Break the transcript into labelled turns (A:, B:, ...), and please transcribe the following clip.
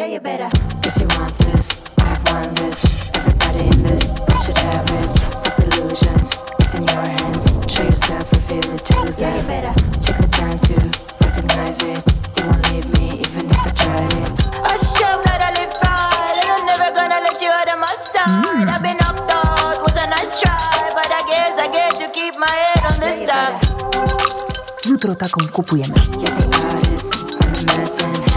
A: Yeah, you better. Cause you want this, I want this. Everybody in this, we should have it. Stop illusions, it's in your hands. Show yourself, reveal it to them. Yeah, you better. Take the time to recognize it. You won't leave me even if I tried it. I show that I live right, and I'm never gonna let you out of my side. I've been knocked out, was a nice try, but I guess I get to keep my head on this time.
B: Jutro taką kupujemy.
A: You're the artist, I'm the mess and